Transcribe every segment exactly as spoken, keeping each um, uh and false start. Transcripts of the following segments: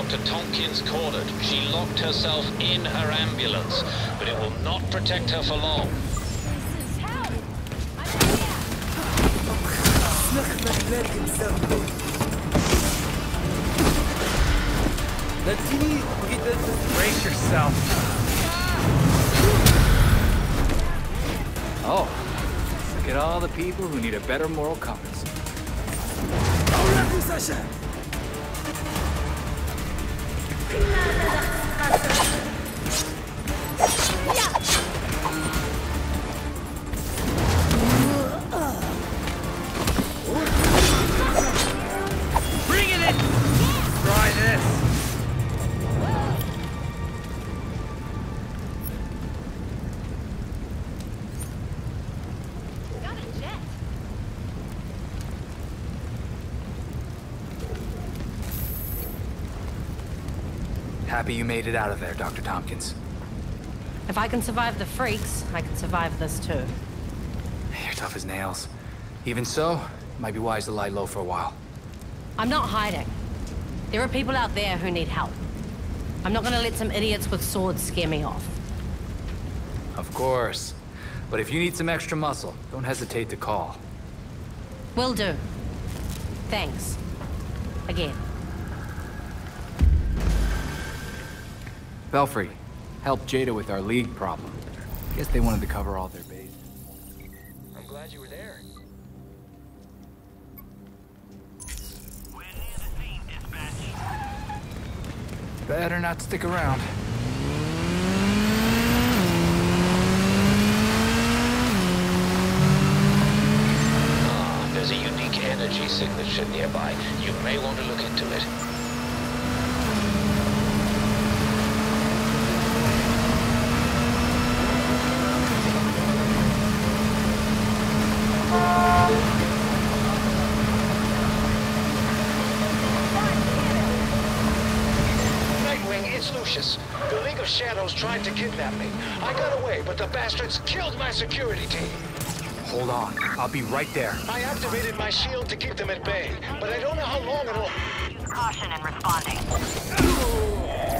Doctor Tompkins cornered. She locked herself in her ambulance, but it will not protect her for long. Brace yourself. Oh, look at all the people who need a better moral compass. Bringing it! Try this. Happy you made it out of there, Doctor Tompkins. If I can survive the freaks, I can survive this too. You're tough as nails. Even so, it might be wise to lie low for a while. I'm not hiding. There are people out there who need help. I'm not gonna let some idiots with swords scare me off. Of course. But if you need some extra muscle, don't hesitate to call. Will do. Thanks. Again. Belfry, helped Jada with our League problem. Guess they wanted to cover all their bases. I'm glad you were there. We're near the scene, dispatch. Better not stick around. Ah, there's a unique energy signature nearby. You may want to look into it. The League of Shadows tried to kidnap me. I got away, but the bastards killed my security team. Hold on. I'll be right there. I activated my shield to keep them at bay, but I don't know how long it'll... Caution in responding.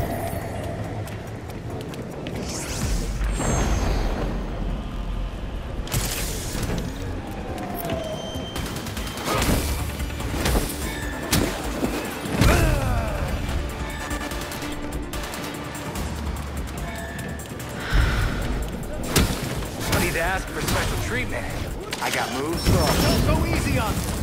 Ask for special treatment. I got moves. Don't go easy on me.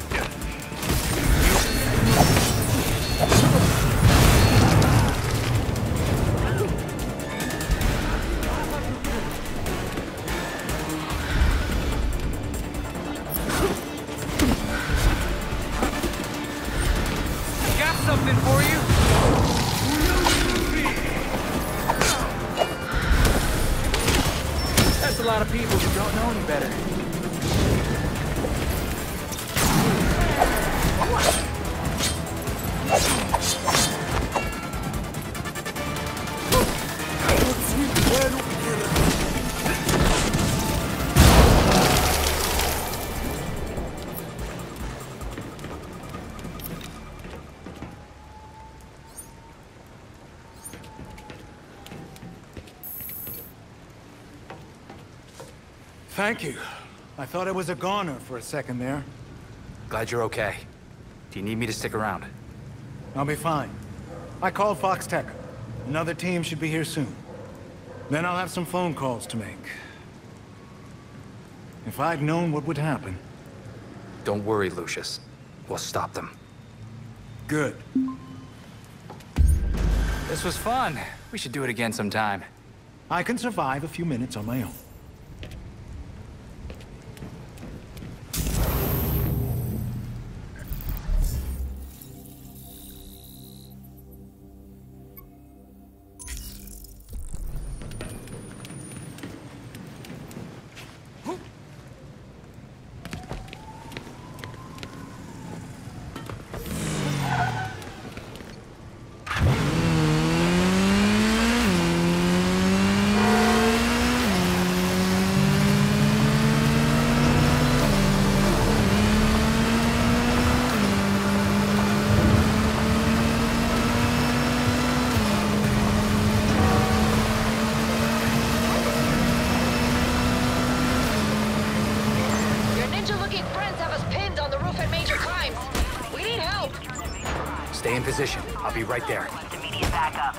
Got something for you. That's a lot of people who don't know any better. Thank you. I thought I was a goner for a second there. Glad you're okay. Do you need me to stick around? I'll be fine. I called Fox Tech. Another team should be here soon. Then I'll have some phone calls to make. If I'd known what would happen... Don't worry, Lucius. We'll stop them. Good. This was fun. We should do it again sometime. I can survive a few minutes on my own. position. I'll be right there. Immediate backup.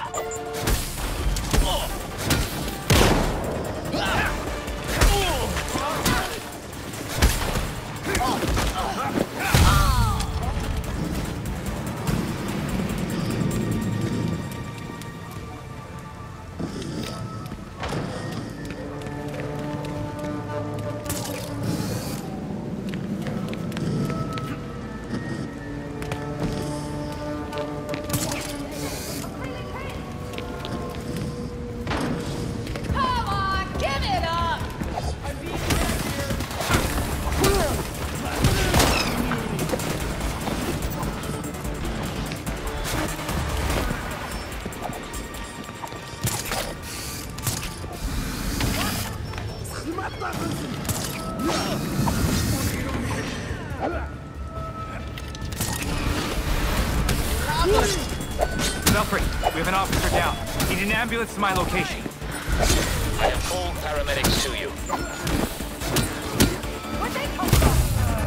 Belfry, we have an officer down. Need an ambulance to my location. I have called paramedics to you. Where'd they come from?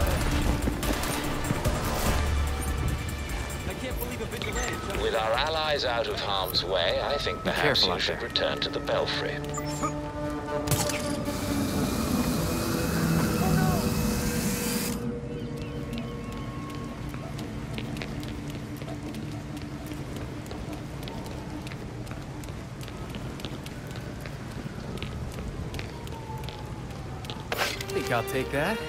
I can't believe a vigilante. With our allies out of harm's way, I think perhaps careful you out should there. return to the Belfry. I think I'll take that.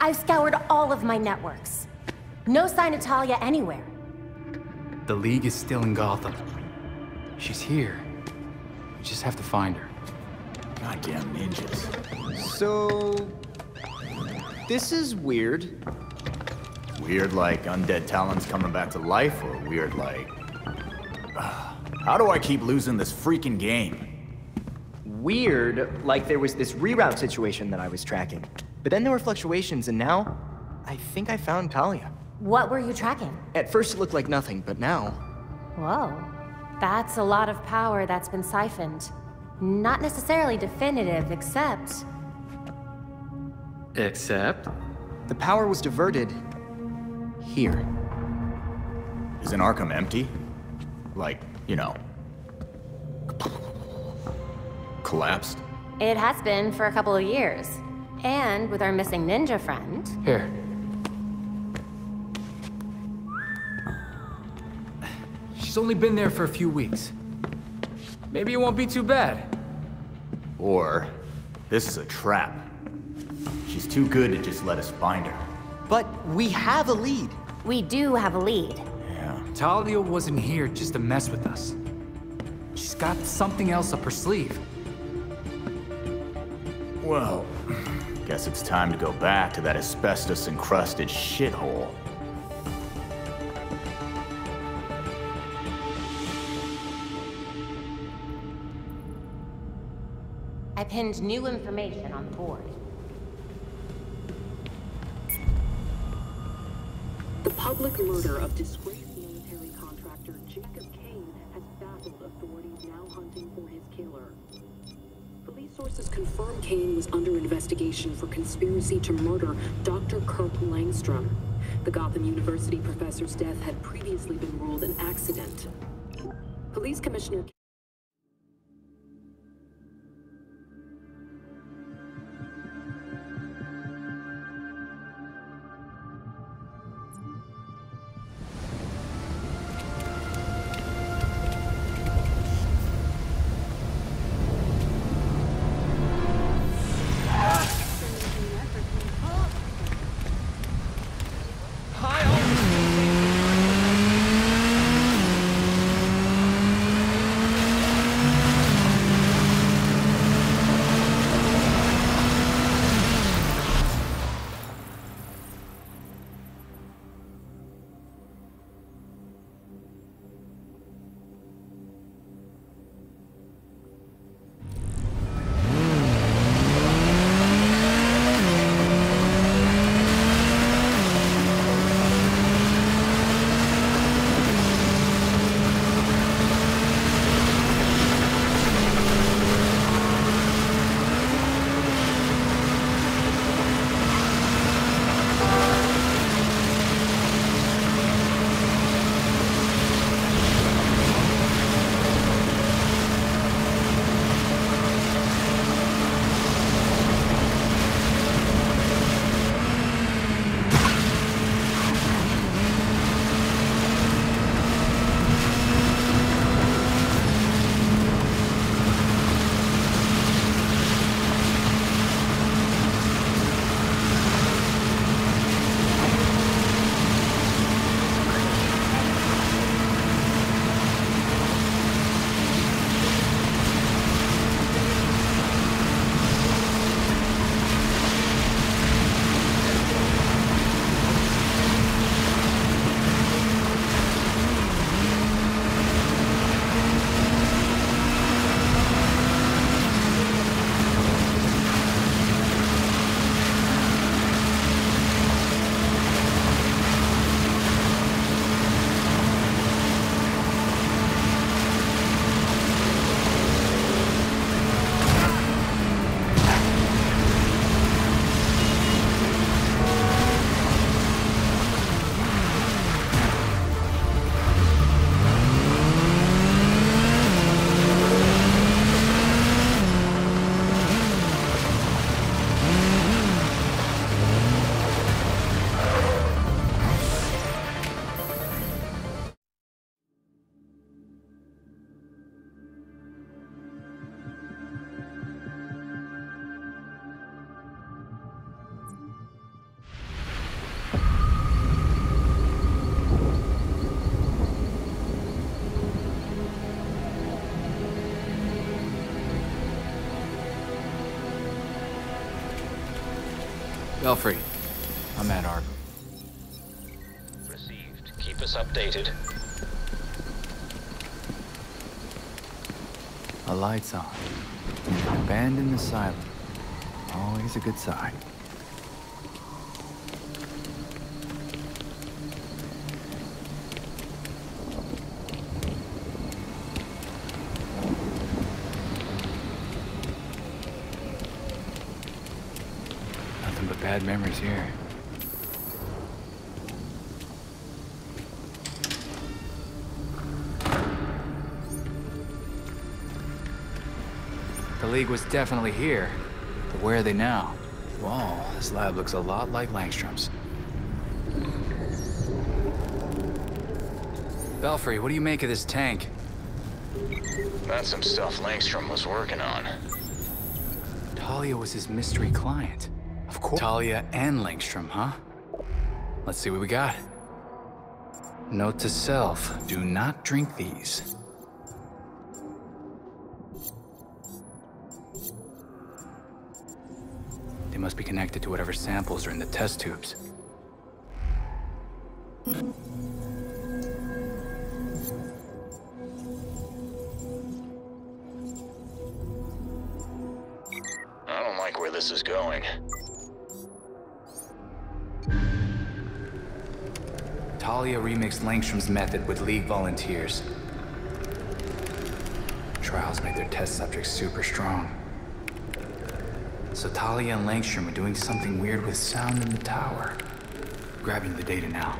I've scoured all of my networks. No sign of Talia anywhere. The League is still in Gotham. She's here. We just have to find her. Goddamn ninjas. So... this is weird. Weird like undead Talons coming back to life, or weird like... Uh, how do I keep losing this freaking game? Weird, like there was this reroute situation that I was tracking. But then there were fluctuations, and now, I think I found Talia. What were you tracking? At first it looked like nothing, but now... Whoa. That's a lot of power that's been siphoned. Not necessarily definitive, except... Except? The power was diverted... here. Isn't Arkham empty? Like, you know... collapsed? It has been for a couple of years. And with our missing ninja friend... Here. She's only been there for a few weeks. Maybe it won't be too bad. Or, this is a trap. She's too good to just let us find her. But we have a lead. We do have a lead. Yeah. Talia wasn't here just to mess with us. She's got something else up her sleeve. Well, guess it's time to go back to that asbestos-encrusted shithole. I pinned new information on the board. The public murder of disgraced military contractor Jacob Kane has baffled authorities now hunting for his killer. Police sources confirm Kane was under investigation for conspiracy to murder Doctor Kirk Langstrom. The Gotham University professor's death had previously been ruled an accident. Police Commissioner Belfry, I'm at Arkham. Received. Keep us updated. A light's on. An abandoned asylum. Always a good sign. Nothing but bad memories here. The League was definitely here, but where are they now? Whoa, this lab looks a lot like Langstrom's. Belfry, what do you make of this tank? That's some stuff Langstrom was working on. Talia was his mystery client. Of course. Talia and Langstrom, huh? Let's see what we got. Note to self, do not drink these. They must be connected to whatever samples are in the test tubes. I don't like where this is going. Talia remixed Langstrom's method with League volunteers. Trials made their test subjects super strong. So Talia and Langstrom are doing something weird with sound in the tower. Grabbing the data now.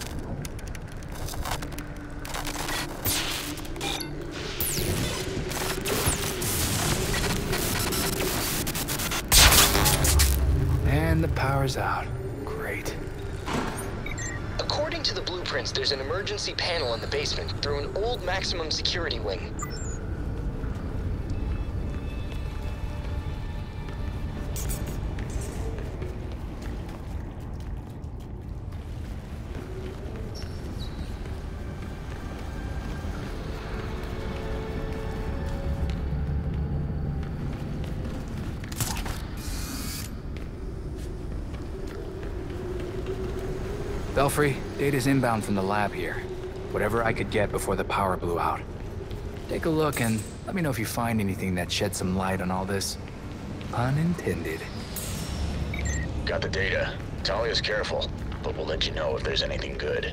And the power's out. Great. According to the blueprints, there's an emergency panel in the basement through an old maximum security wing. Belfry, data's inbound from the lab here. Whatever I could get before the power blew out. Take a look and let me know if you find anything that sheds some light on all this. Pun intended. Got the data. Talia's careful, but we'll let you know if there's anything good.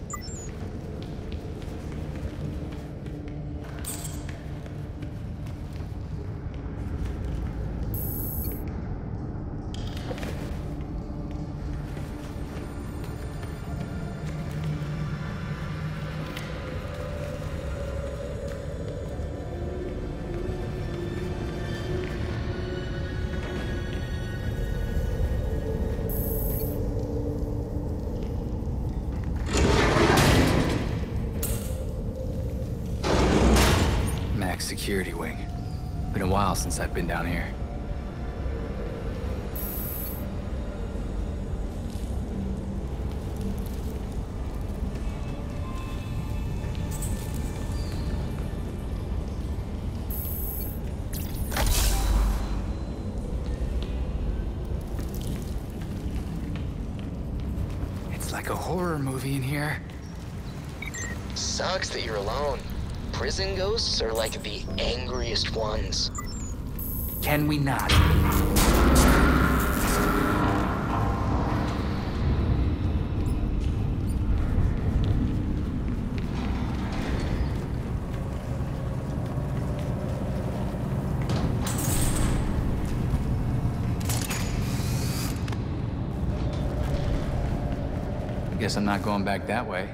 Security wing. Been a while since I've been down here. It's like a horror movie in here. Sucks that you're alone. Prison ghosts are like the angriest ones. Can we not? I guess I'm not going back that way.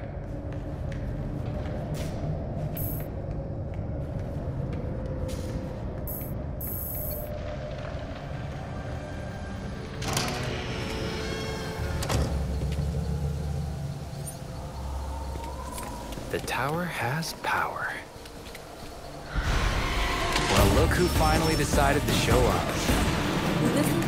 The tower has power. Well, look who finally decided to show up.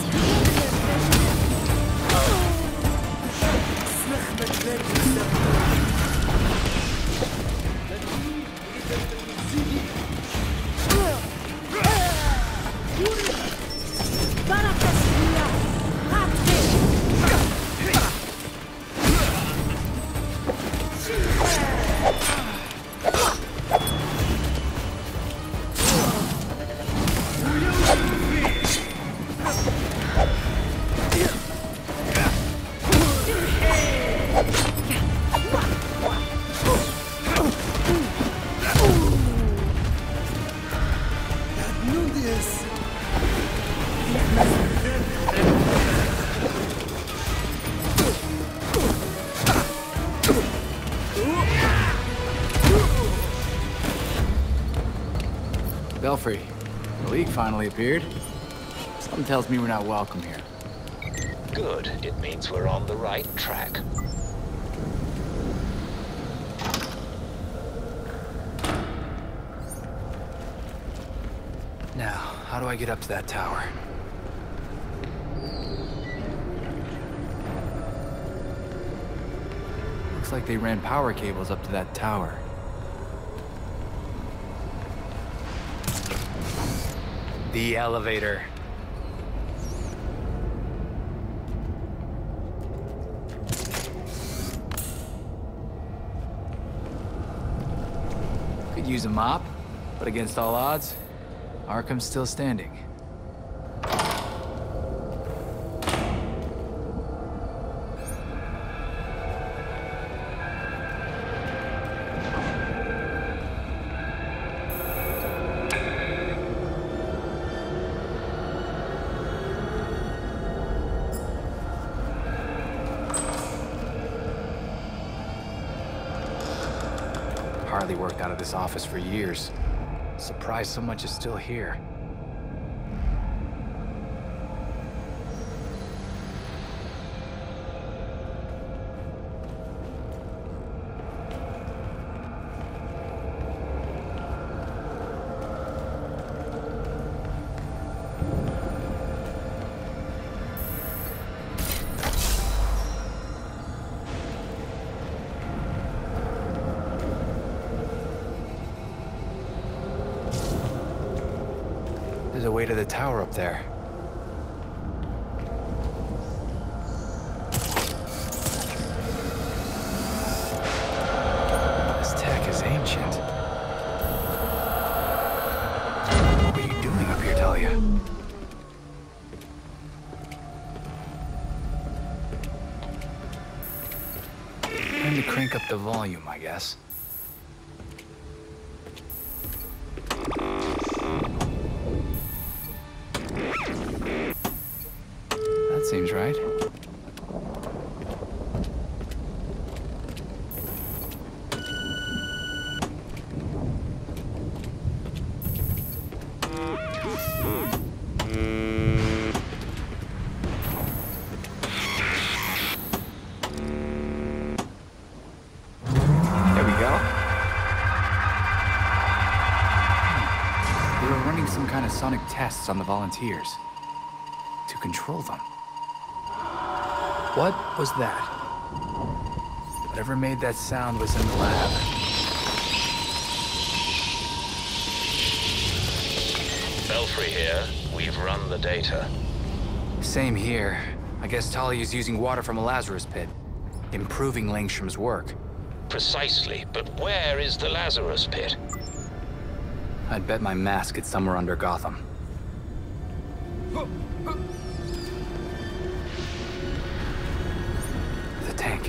Belfry, the League finally appeared. Something tells me we're not welcome here. Good. It means we're on the right track. Now, how do I get up to that tower? Looks like they ran power cables up to that tower. The elevator. Could use a mop, but against all odds, Arkham's still standing. Harley worked out of this office for years. Surprised so much is still here. There's a way to the tower up there. This tech is ancient. What were you doing up here, Talia? Time to crank up the volume, I guess. Seems right. There we go. They were running some kind of sonic tests on the volunteers to control them. What was that? Whatever made that sound was in the lab. Belfry here. We've run the data. Same here. I guess Talia's using water from a Lazarus pit, improving Langstrom's work. Precisely, but where is the Lazarus pit? I'd bet my mask it's somewhere under Gotham. Tank.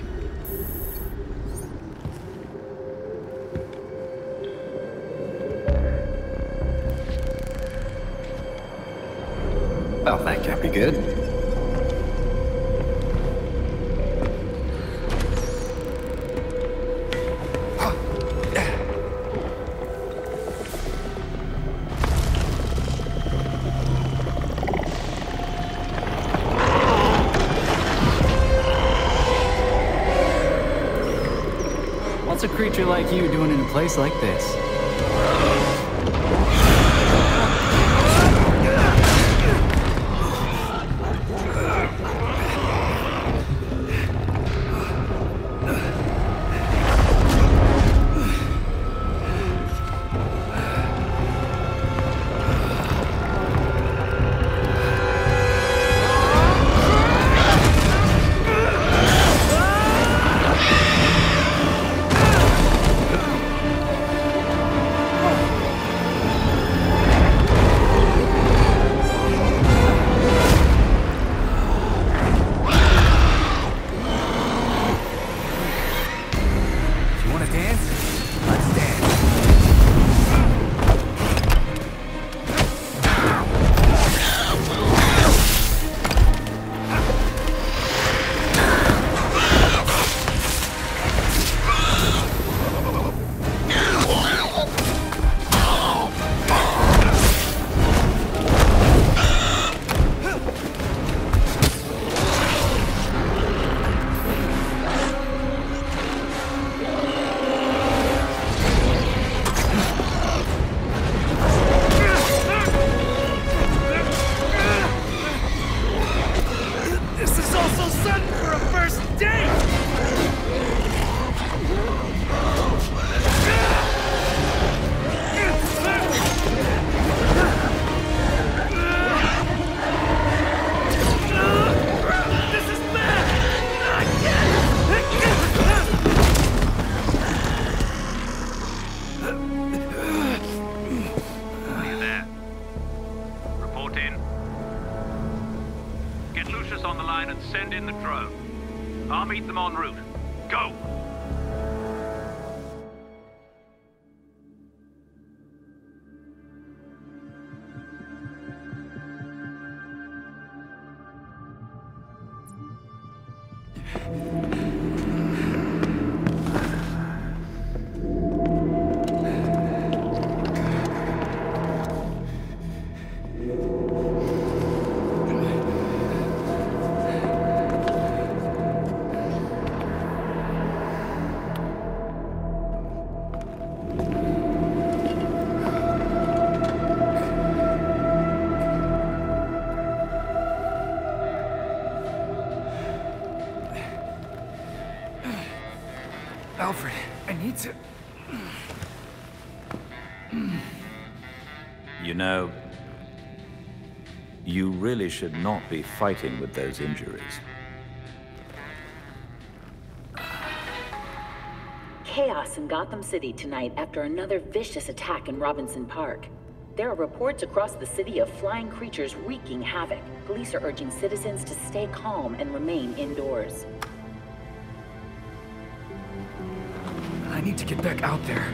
Well, that can't be good. What's a creature like you doing in a place like this? Get Lucius on the line and send in the drone. I'll meet them en route. Go! Alfred, I need to... You know, you really should not be fighting with those injuries. Chaos in Gotham City tonight after another vicious attack in Robinson Park. There are reports across the city of flying creatures wreaking havoc. Police are urging citizens to stay calm and remain indoors. I need to get back out there.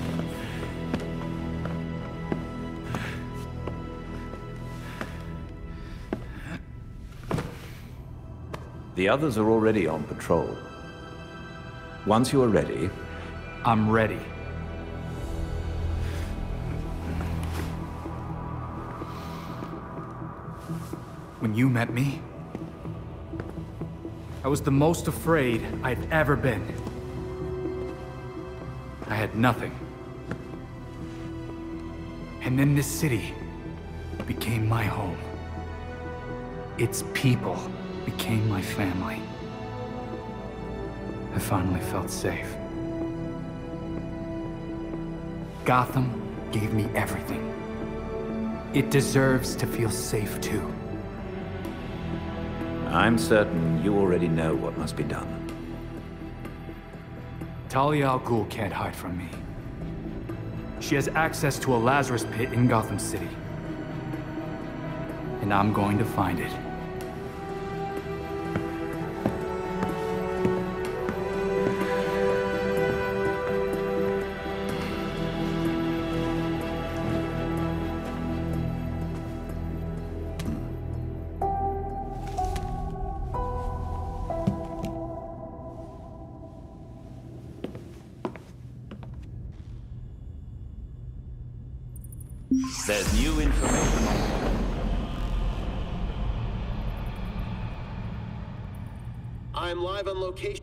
The others are already on patrol. Once you are ready... I'm ready. When you met me, I was the most afraid I've ever been. I had nothing. And then this city became my home. Its people became my family. I finally felt safe. Gotham gave me everything. It deserves to feel safe too. I'm certain you already know what must be done. Talia al Ghul can't hide from me. She has access to a Lazarus pit in Gotham City. And I'm going to find it. There's new information on... I'm live on location.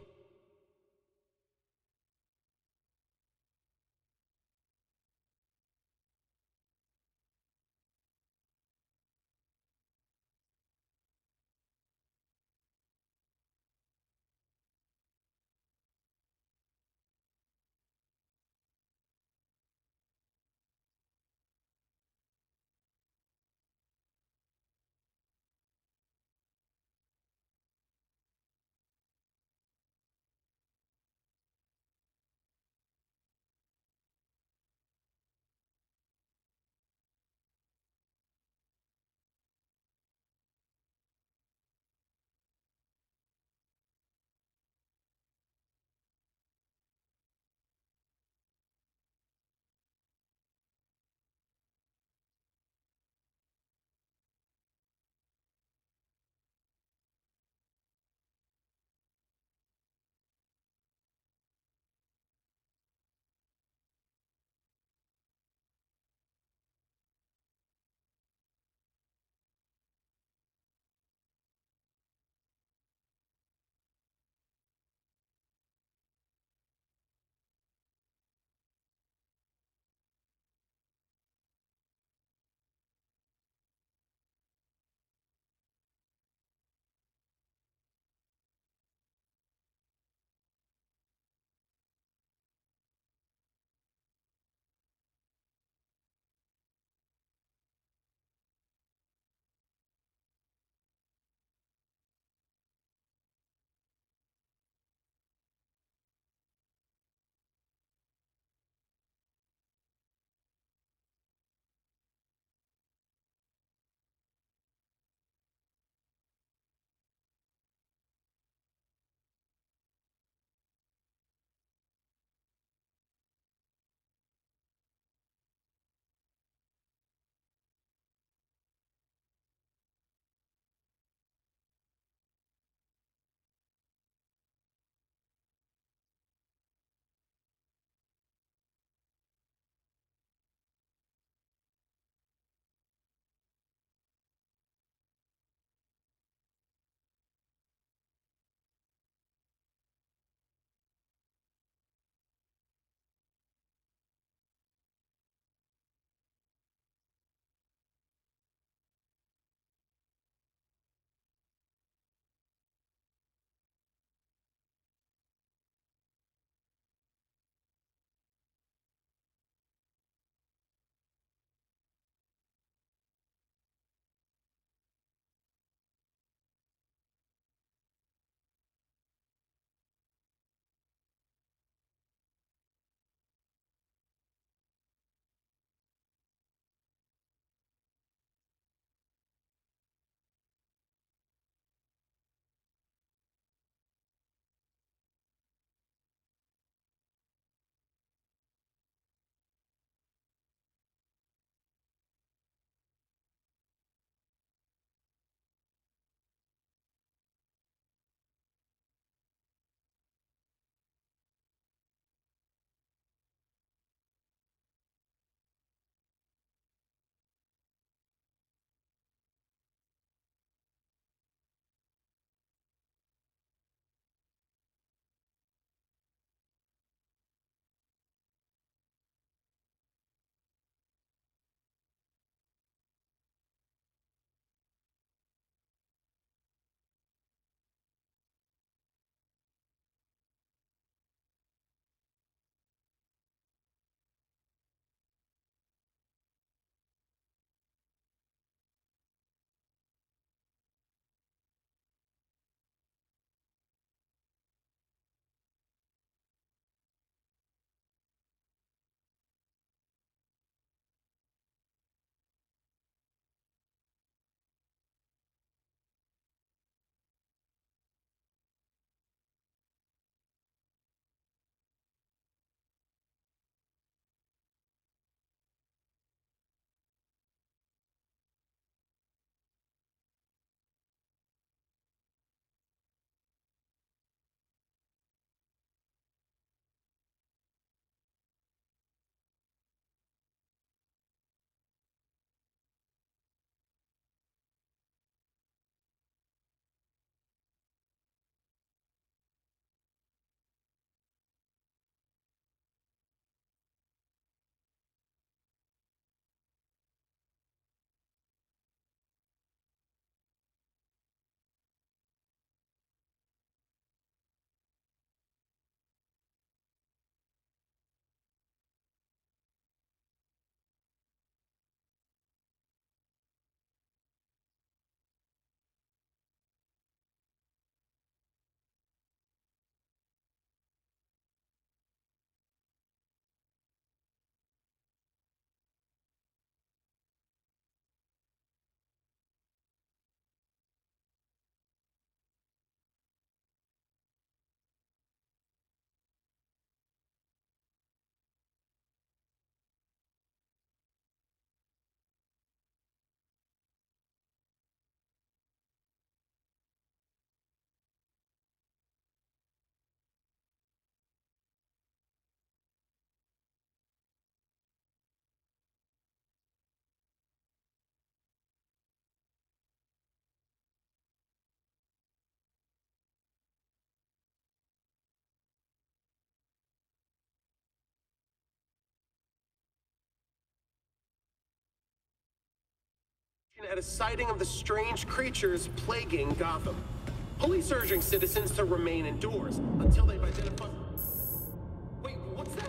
At a sighting of the strange creatures plaguing Gotham. Police urging citizens to remain indoors until they've identified... Wait, what's that?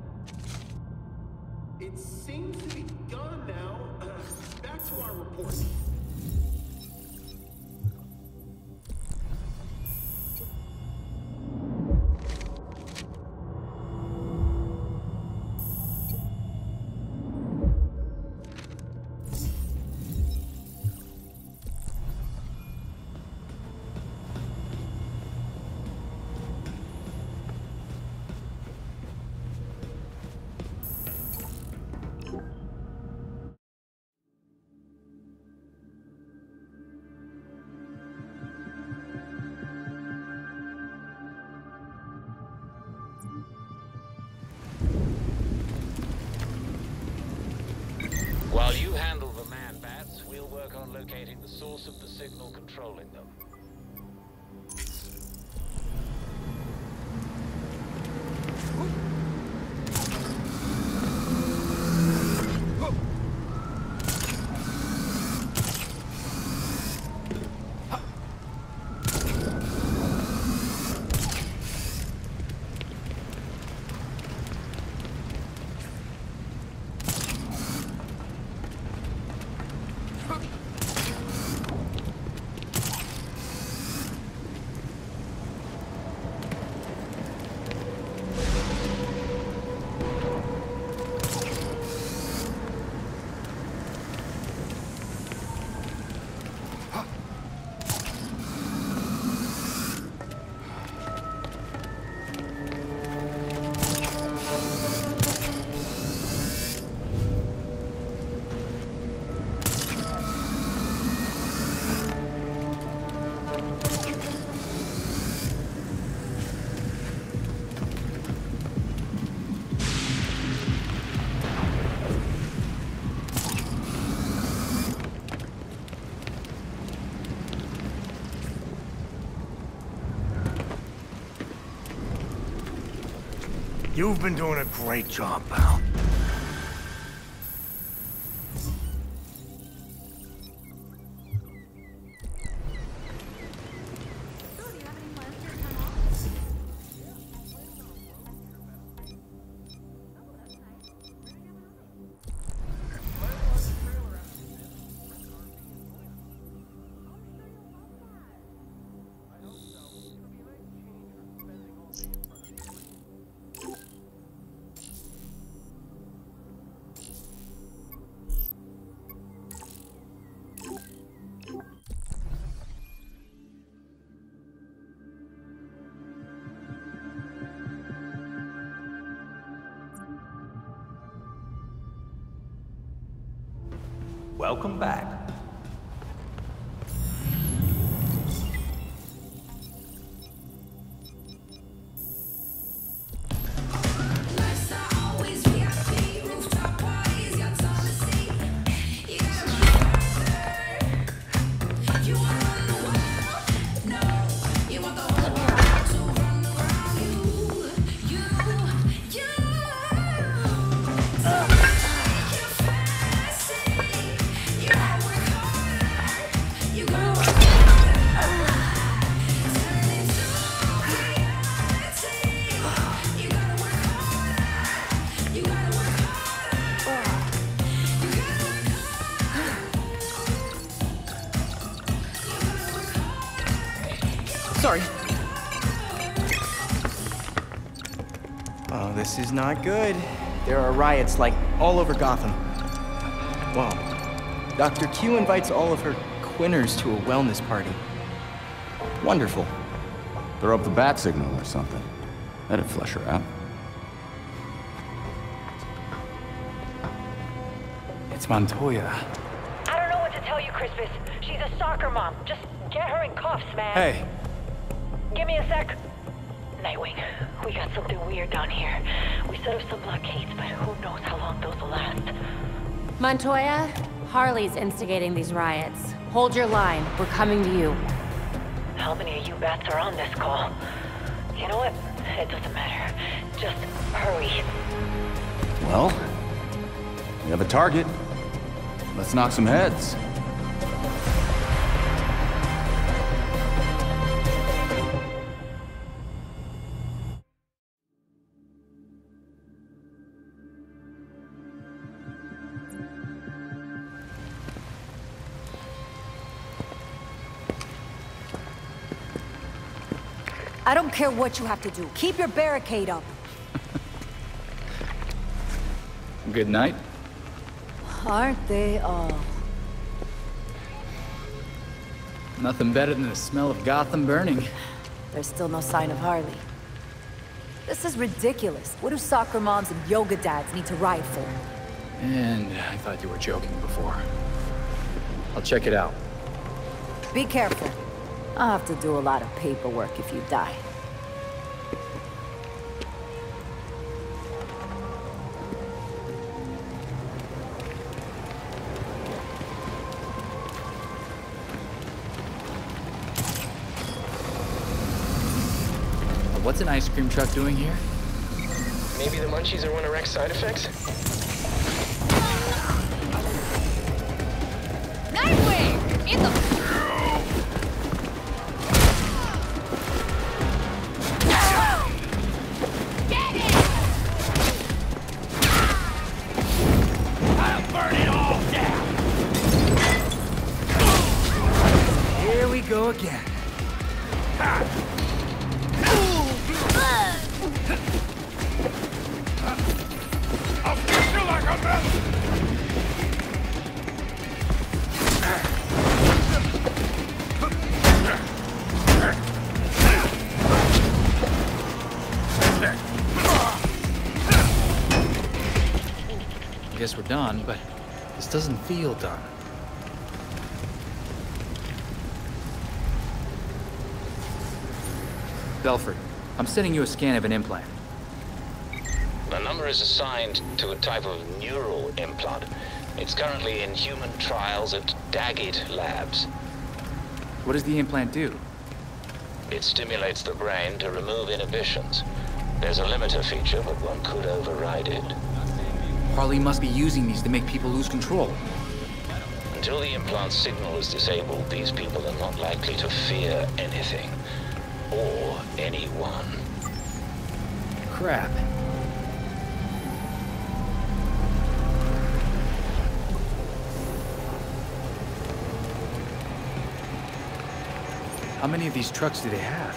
It seems to be gone now. Uh, back to our report. While you handle the man-bats, we'll work on locating the source of the signal controlling them. You've been doing a great job, pal. Welcome back. Sorry. Oh, this is not good. There are riots, like, all over Gotham. Whoa. Doctor Q invites all of her Quinners to a wellness party. Wonderful. Throw up the bat signal or something. That'd flush her out. It's Montoya. I don't know what to tell you, Crispus. She's a soccer mom. Just get her in cuffs, man. Hey. Give me a sec. Nightwing, we got something weird down here. We set up some blockades, but who knows how long those will last. Montoya, Harley's instigating these riots. Hold your line. We're coming to you. How many of you bats are on this call? You know what? It doesn't matter. Just hurry. Well, we have a target. Let's knock some heads. I don't care what you have to do. Keep your barricade up. Good night. Aren't they all? Nothing better than the smell of Gotham burning. There's still no sign of Harley. This is ridiculous. What do soccer moms and yoga dads need to ride for? And I thought you were joking before. I'll check it out. Be careful. I'll have to do a lot of paperwork if you die. What's an ice cream truck doing here? Maybe the munchies are one of Rex's side effects? Nightwing! In the... Get it! I'll burn it all down! Here we go again. Ha! I'll fix you like a mess! I guess we're done, but this doesn't feel done. Belford, I'm sending you a scan of an implant. The number is assigned to a type of neural implant. It's currently in human trials at Daggett Labs. What does the implant do? It stimulates the brain to remove inhibitions. There's a limiter feature, but one could override it. Harley must be using these to make people lose control. Until the implant signal is disabled, these people are not likely to fear anything. Or anyone. Crap. How many of these trucks do they have?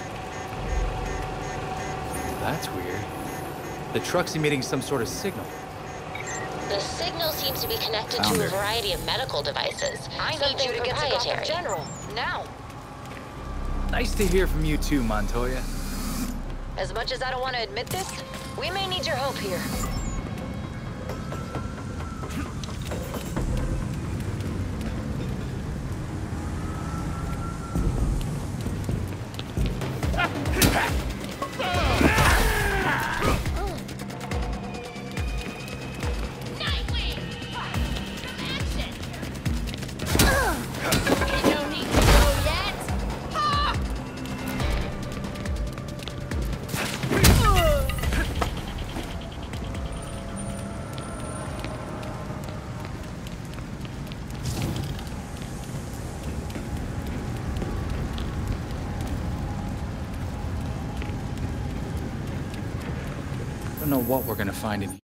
That's weird. The truck's emitting some sort of signal. The signal seems to be connected Found to a her. variety of medical devices. I Something need you to get to proprietary. Gotham General, now. Nice to hear from you too, Montoya. As much as I don't want to admit this, we may need your help here. I don't know what we're gonna find in here.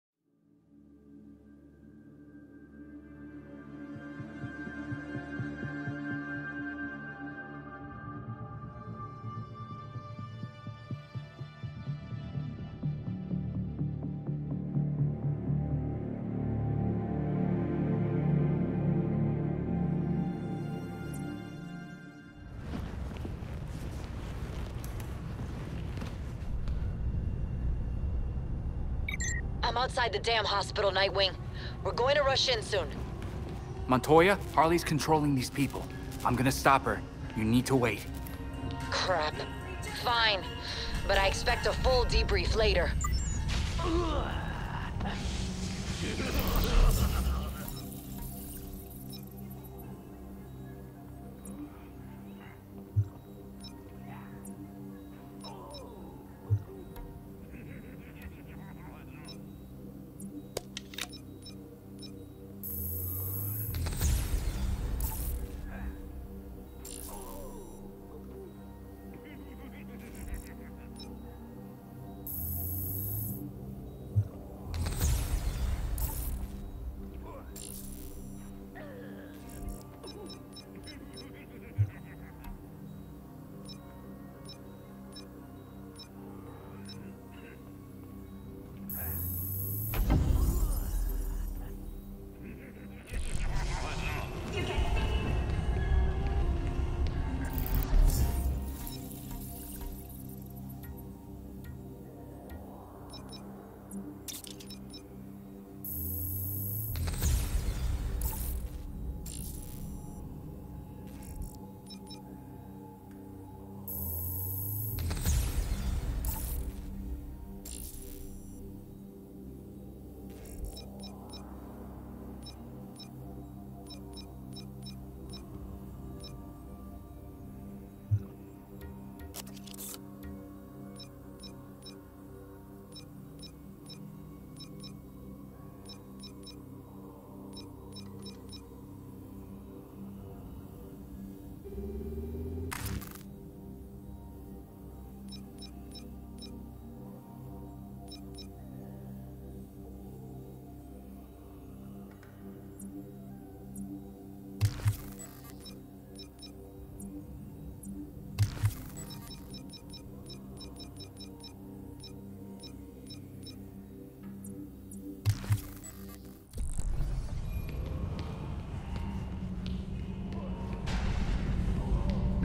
I'm outside the damn hospital, Nightwing. We're going to rush in soon. Montoya, Harley's controlling these people. I'm gonna stop her. You need to wait. Crap. Fine. But I expect a full debrief later.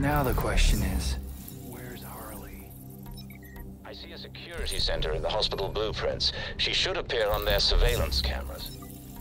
Now the question is, where's Harley? I see a security center in the hospital blueprints. She should appear on their surveillance cameras.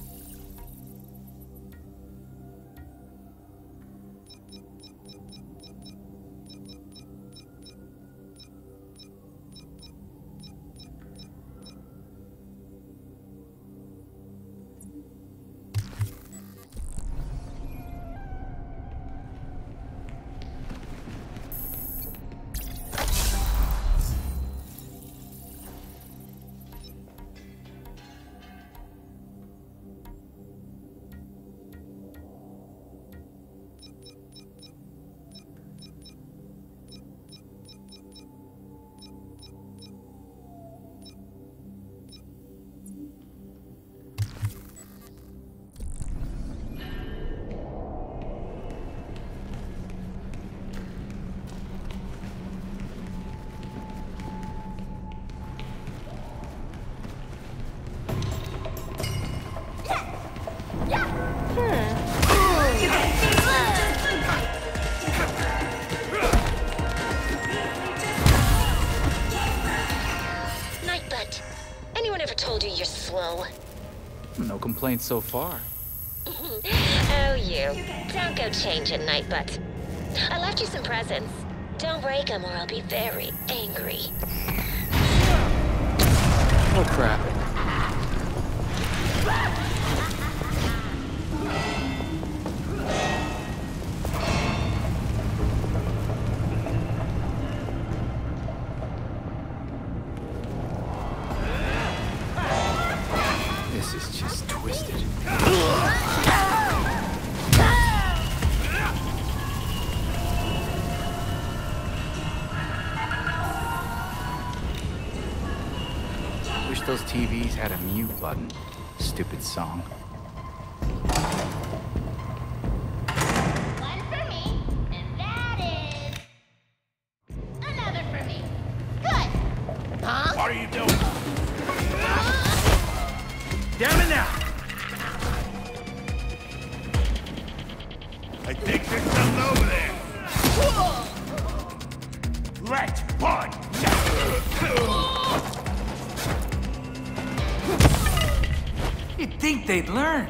Nightbutt, anyone ever told you you're slow? No complaints so far. Oh, you. Don't go changing, Nightbutt. I left you some presents. Don't break them or I'll be very angry. Oh, crap. This is just twisted. Wish those T Vs had a mute button. Stupid song. One for me, and that is another for me. Good. Huh? What are you doing? Down and out. I think there's something over there. Let's punch. You'd think they'd learn.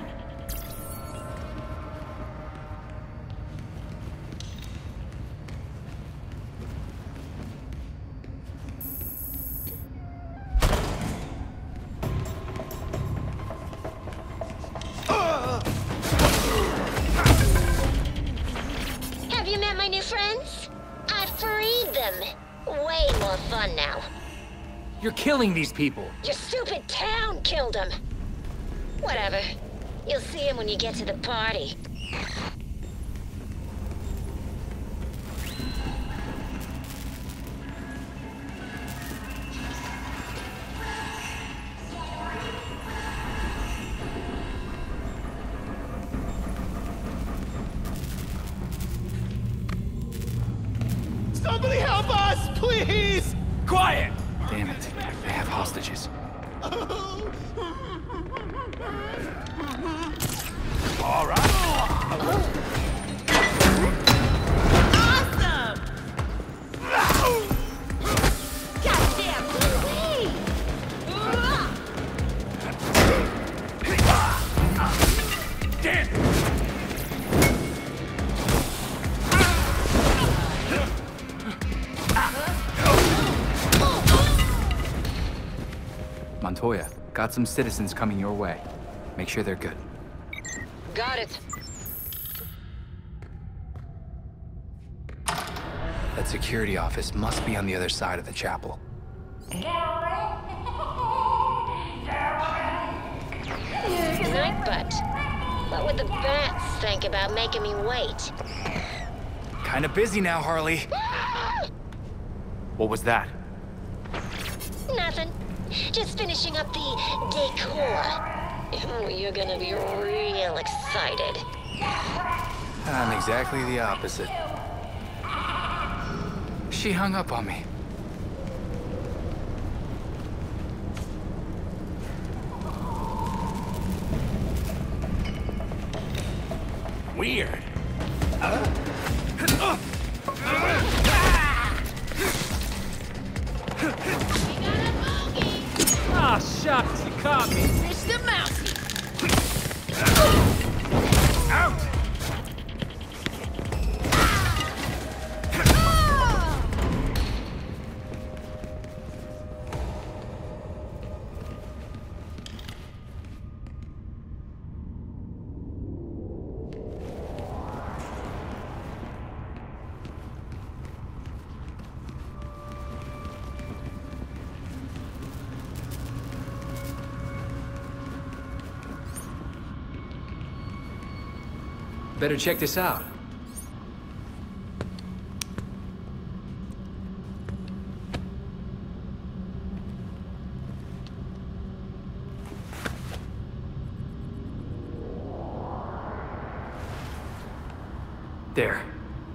Have you met my new friends? I freed them. Way more fun now. You're killing these people. Your stupid town killed them. Whatever. You'll see him when you get to the party. Somebody help us, please! Quiet! Damn it. They have hostages. All right. Awesome! Goddamn Louie! Damn! Montoya, got some citizens coming your way. Make sure they're good. Got it. That security office must be on the other side of the chapel. Nightbutt, what would the bats think about making me wait? Kinda busy now, Harley. What was that? Nothing. Just finishing up the decor. Oh, you're gonna be real excited. I'm exactly the opposite. She hung up on me. Weird. Uh. Better check this out. There.